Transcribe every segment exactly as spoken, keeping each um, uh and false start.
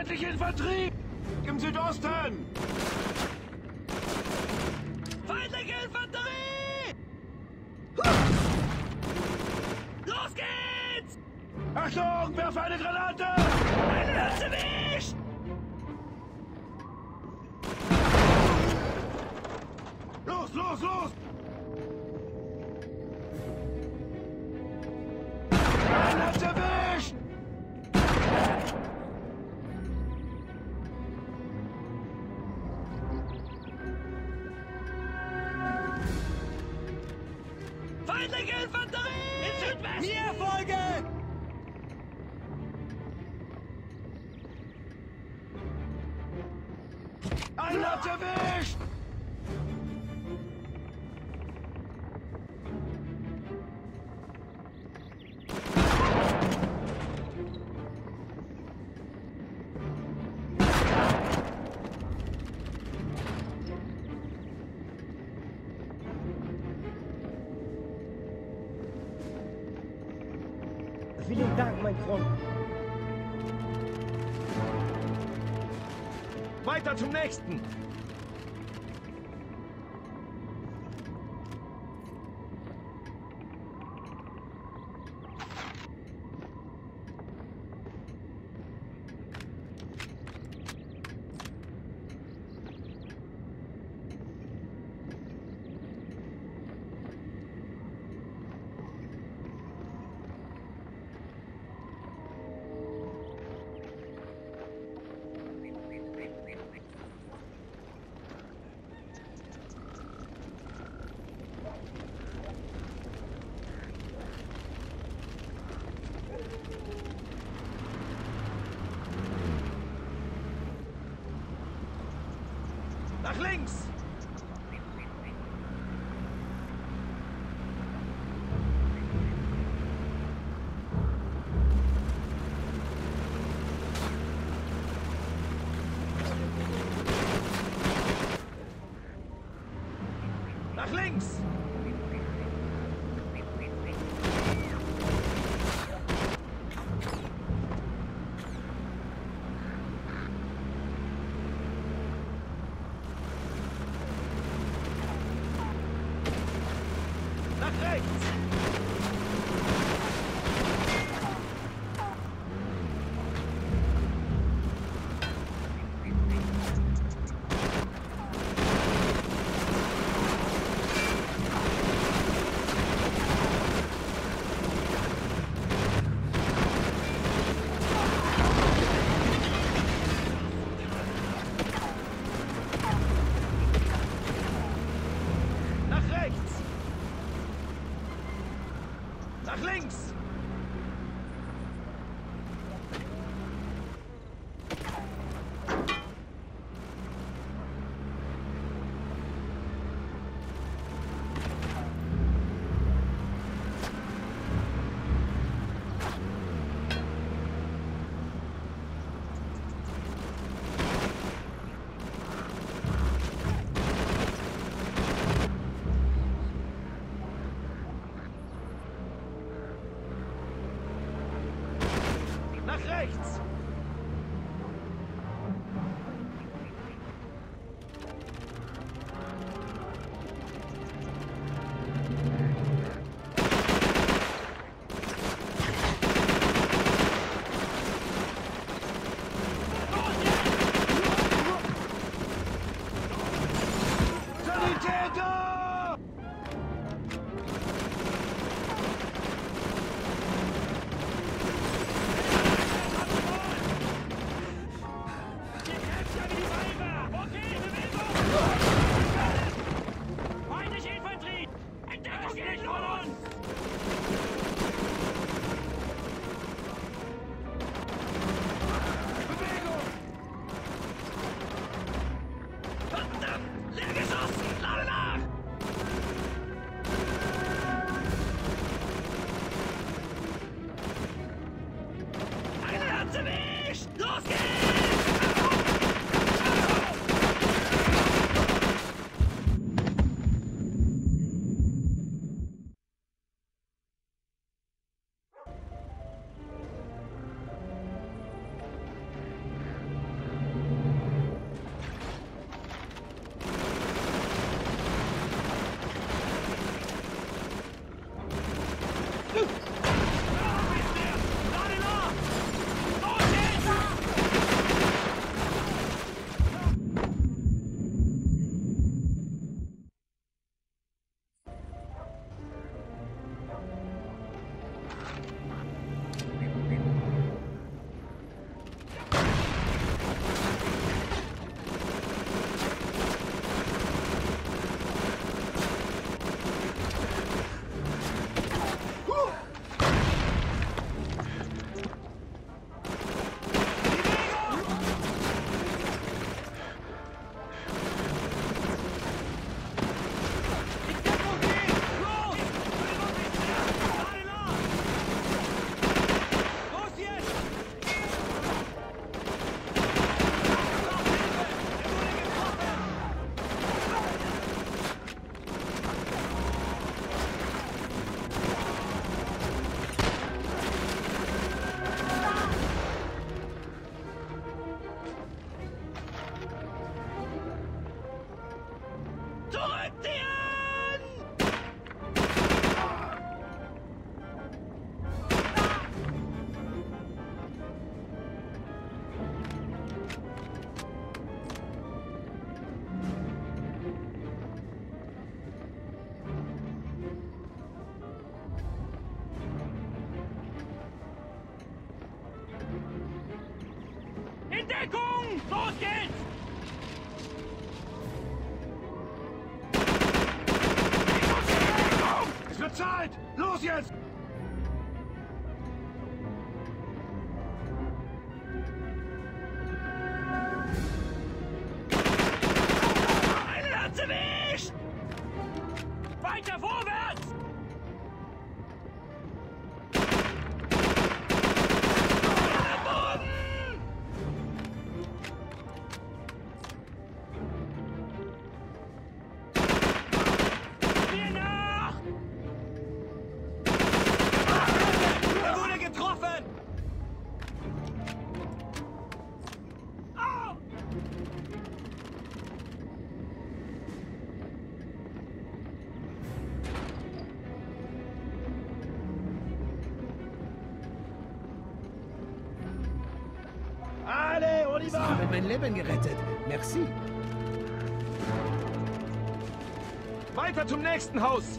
Feindliche Infanterie! Im Südosten! Feindliche Infanterie! Los geht's! Achtung, werfe eine Granate! Eine Lanze erwischt! Los, los, los! Ein Lanze erwischt! Feindliche Infanterie! Im Südwesten! Mir folgen! Ein Lanze erwischt! Vielen Dank, mein Freund. Weiter zum nächsten! Nach links! Nach links! Nach rechts! Nach rechts! Nach links! Nach rechts! Sanitäter! Los geht's! Es wird Zeit! Los jetzt! Einen hat's erwischt! Weiter vorwärts! Am Boden! Mir nach! Er wurde getroffen! Au! Alle, Sie Oliver! haben mein Leben gerettet. Merci. Weiter zum nächsten Haus!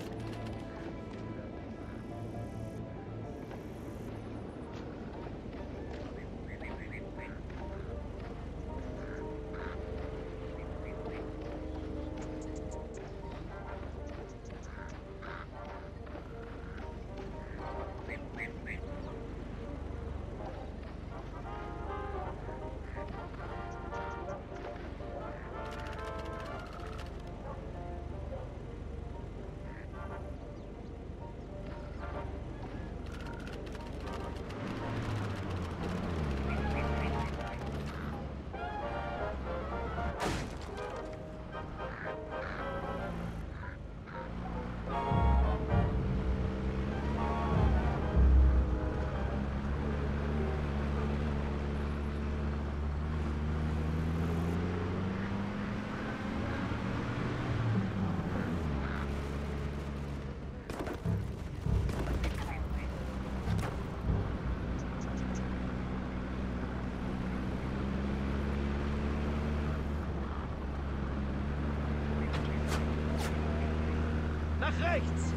Nach rechts!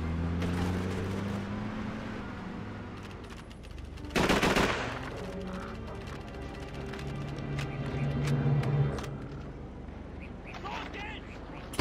Los geht's!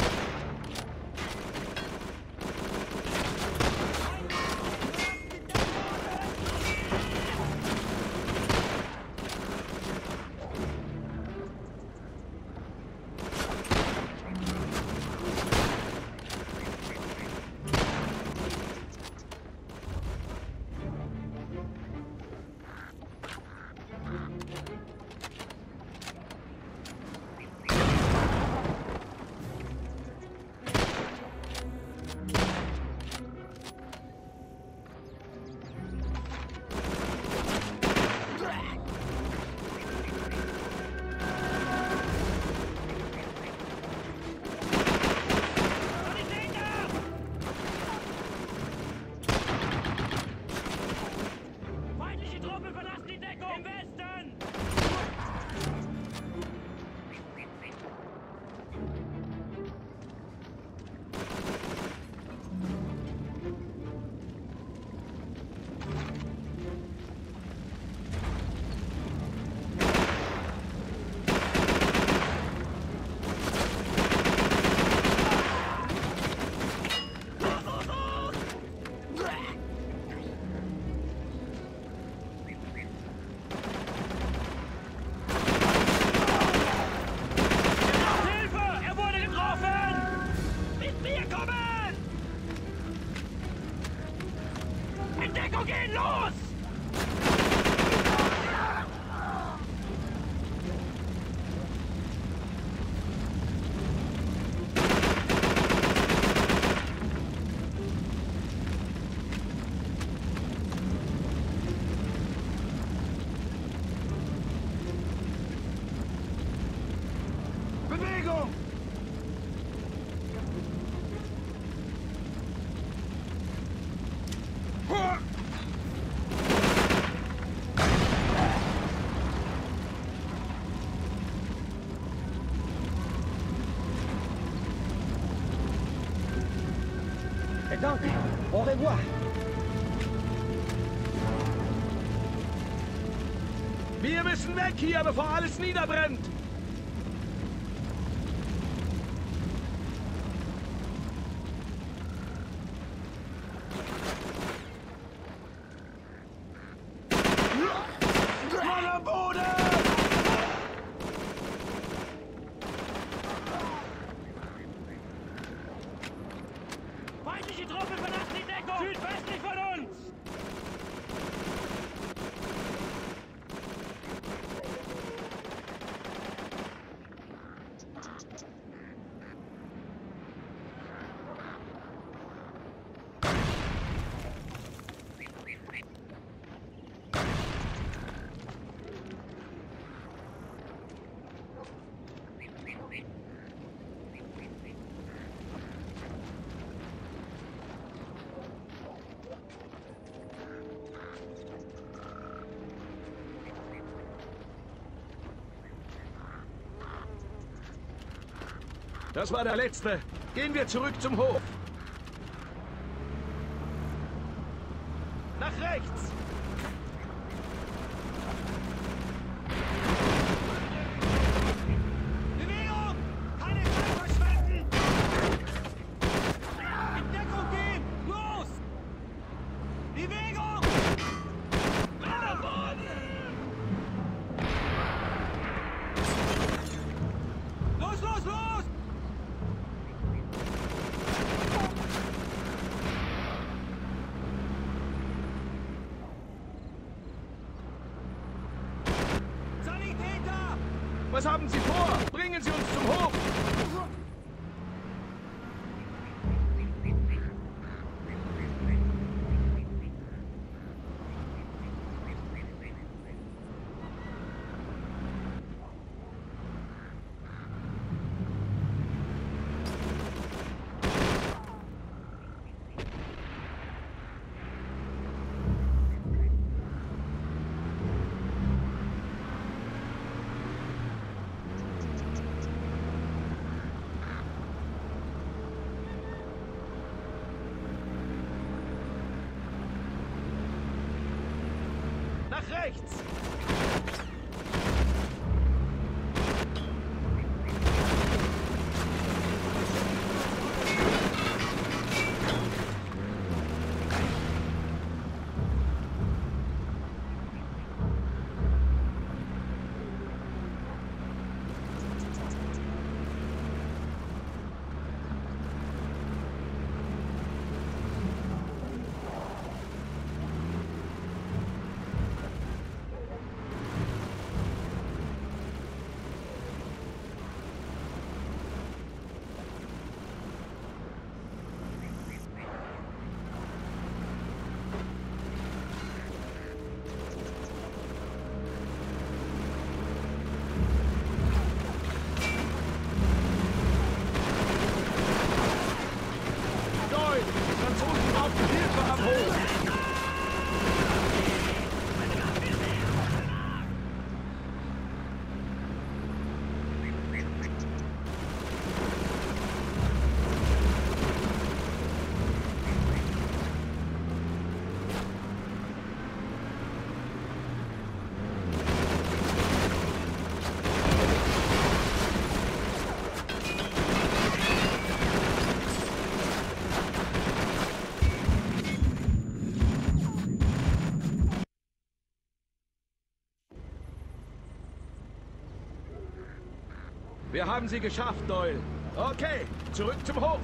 Feindliche Truppen verlassen die Deckung! Im Westen! Los, los, los! Hilfe! Er wurde getroffen! Mit mir kommen! In Deckung gehen, los! Bewegung! Et donc, au revoir. Wir müssen weg hier, bevor alles niederbrennt! Mann am Boden! Feindliche Truppe verlassen die Deckung! Südwestlich von uns! Das war der letzte. Gehen wir zurück zum Hof. Nach rechts! Bewegung! Keine Zeit verschwenden! In Deckung gehen! Los! Bewegung! Mann am Boden! Los, los, los! Sanitäter! Was haben Sie vor? Bringen Sie uns zum Hof! Nach rechts! Doyle, Franzosen brauchen Hilfe am Hof! Wir haben sie geschafft, Doyle. Okay, zurück zum Hof.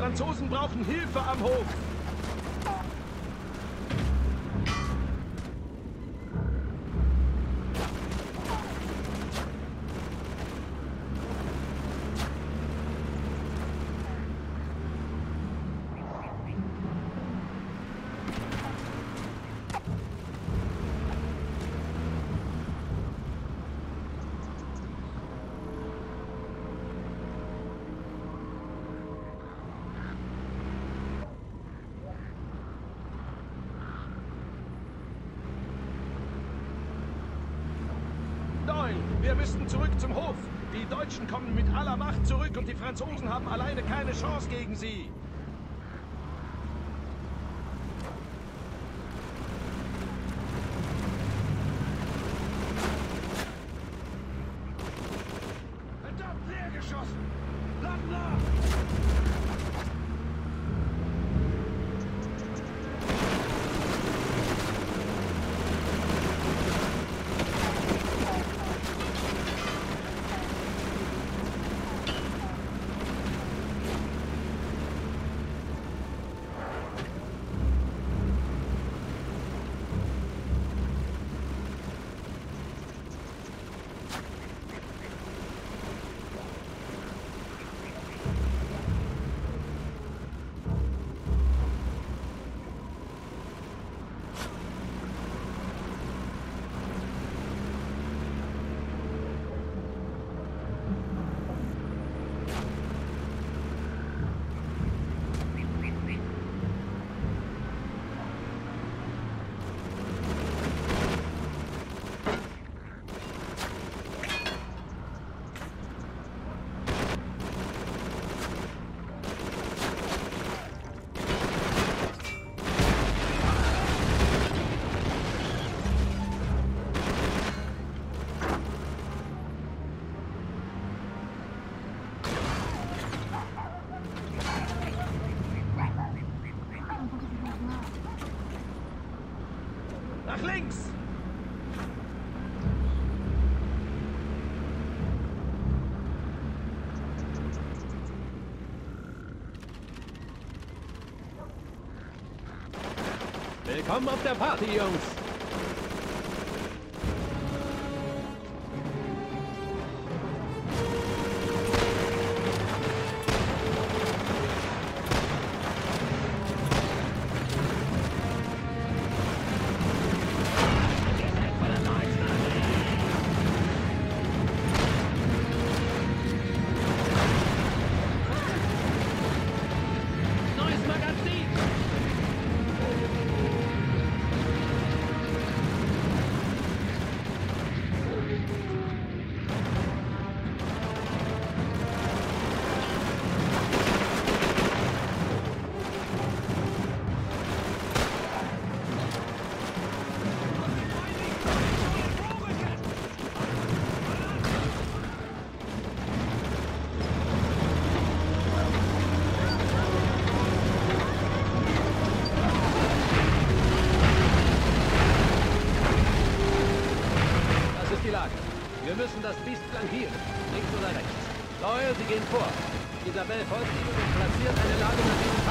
Franzosen brauchen Hilfe am Hof. Doyle, wir müssen zurück zum Hof. Die Deutschen kommen mit aller Macht zurück und die Franzosen haben alleine keine Chance gegen sie. Verdammt, leer geschossen! Bleibt nach! Nach links! Willkommen auf der Party, Jungs! Neues Magazin! Das ist die Lage. Wir müssen das Biest flankieren. Links oder rechts. Doyle, Sie gehen vor. Isabel folgt Ihnen und platziert eine Ladung an diesem